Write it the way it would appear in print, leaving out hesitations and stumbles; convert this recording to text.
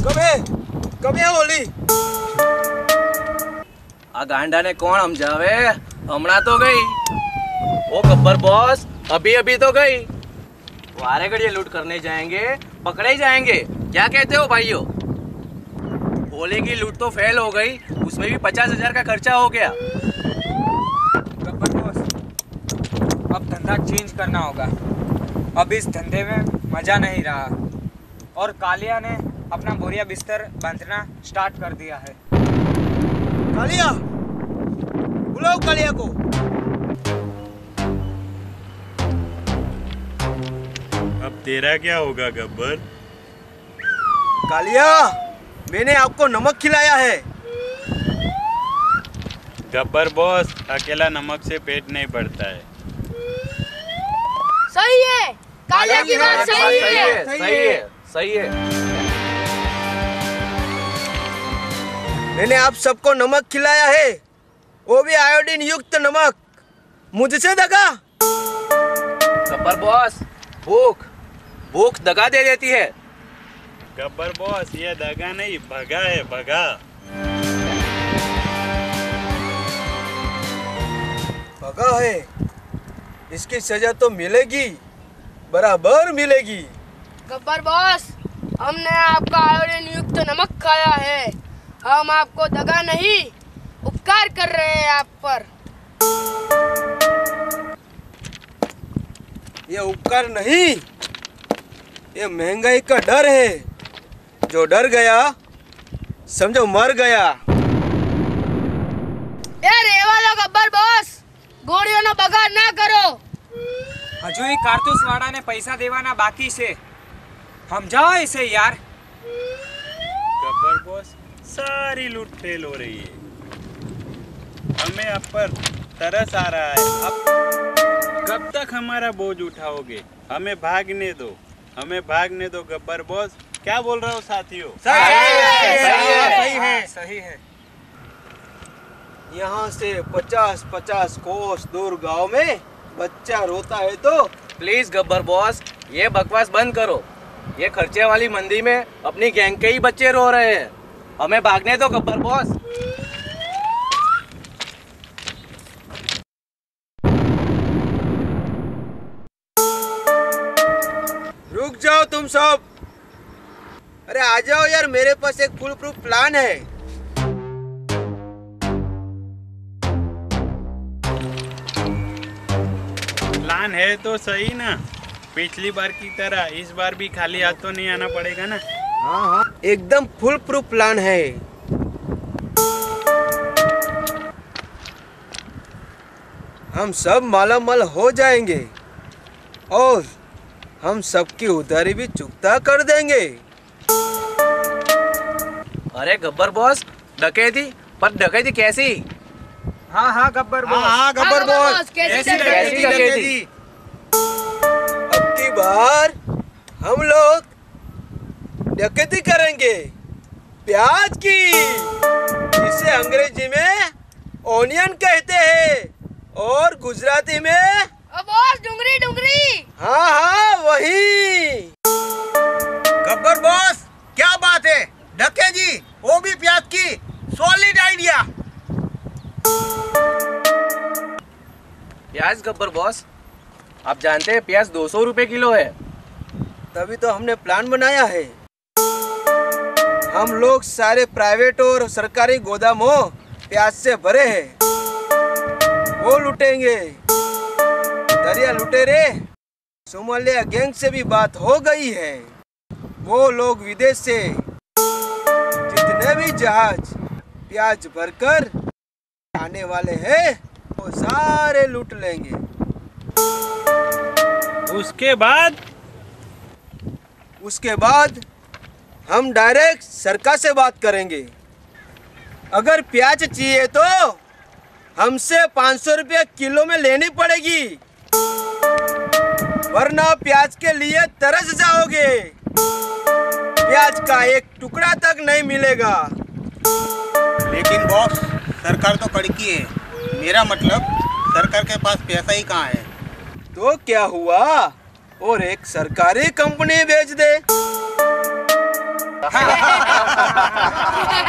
कब है होली? आ गांडा ने कौन समझावे? हमना तो गई ओ गब्बर बॉस, अभी अभी तो गई। वारे घड़िए लूट करने जाएंगे, पकड़े ही जाएंगे। क्या कहते हो भाइयों? होली की लूट तो फेल हो गई, उसमें भी 50,000 का खर्चा हो गया। गब्बर बॉस, अब धंधा चेंज करना होगा। अब इस धंधे में मजा नहीं रहा और कालिया ने अपना बोरिया बिस्तर बांधना स्टार्ट कर दिया है। कालिया, बुलाओ कालिया को। अब तेरा क्या होगा गब्बर? कालिया, मैंने आपको नमक खिलाया है। गब्बर बॉस, अकेला नमक से पेट नहीं भरता है। सही है, कालिया की बात सही है। सही है। मैंने आप सबको नमक खिलाया है, वो भी आयोडीन युक्त नमक। मुझसे दगा? गब्बर बॉस, भूख दगा दे देती है। गब्बर बॉस, ये दगा नहीं भगा है, भगा। भगा है, इसकी सजा तो मिलेगी, बराबर मिलेगी। गब्बर बॉस, हमने आपका आयोडीन युक्त नमक खाया है। हम आपको दगा नहीं, उपकार कर रहे हैं आप पर। ये उपकार नहीं, ये महंगाई का डर है। जो डर गया समझो मर गया। ए रेवा लो गब्बर बॉस, गोड़ियों नो बगाड़ ना करो। हजू ही कारतूस वाड़ा ने पैसा देवाना बाकी से, हम जाओ इसे यार। गब्बर बॉस, सारी लूट फेल हो रही है। हमें अब पर तरस आ रहा है। अब कब तक हमारा बोझ उठाओगे? हमें भागने दो, हमें भागने दो गब्बर बॉस। क्या बोल रहे हो साथियों? सही है। यहाँ से 50-50 कोस दूर गांव में बच्चा रोता है तो प्लीज गब्बर बॉस, ये बकवास बंद करो। ये खर्चे वाली मंदी में अपनी गैंग के ही बच्चे रो रहे हैं। हमें भागने दो गब्बर बॉस। रुक जाओ तुम सब। अरे आ जाओ यार, मेरे पास एक फुल प्रूफ प्लान है। प्लान है तो सही ना। पिछली बार की तरह इस बार भी खाली हाथ तो नहीं आना पड़ेगा ना? हाँ, एकदम फुल प्रूफ प्लान है। हम सब मालामाल हो जाएंगे और हम सबकी उधारी भी चुकता कर देंगे। अरे गब्बर बॉस, डकैती? पर डकैती कैसी? हाँ गब्बर बॉस। हाँ गब्बर बॉस, कैसी डकैती? अब की बार हम लोग डकैती करेंगे प्याज की, जिसे अंग्रेजी में ओनियन कहते हैं और गुजराती में बॉस डुंगरी। हाँ वही। गब्बर बॉस, क्या बात है, डकैती वो भी प्याज की। Solid idea. प्याज गब्बर बॉस, आप जानते हैं प्याज 200 रुपए किलो है। तभी तो हमने प्लान बनाया है। हम लोग सारे प्राइवेट और सरकारी गोदामों प्याज से भरे हैं, वो लूटेंगे। दरिया लुटेरे सोमालिया गैंग से भी बात हो गई है। वो लोग विदेश से जितने भी जहाज प्याज भरकर आने वाले हैं वो सारे लूट लेंगे। उसके बाद हम डायरेक्ट सरकार से बात करेंगे। अगर प्याज चाहिए तो हमसे 500 रुपये किलो में लेनी पड़ेगी, वरना प्याज के लिए तरस जाओगे। प्याज का एक टुकड़ा तक नहीं मिलेगा। लेकिन बॉस, सरकार तो कड़की है। मेरा मतलब सरकार के पास पैसा ही कहाँ है। तो क्या हुआ, और एक सरकारी कंपनी भेज दे। हाँ।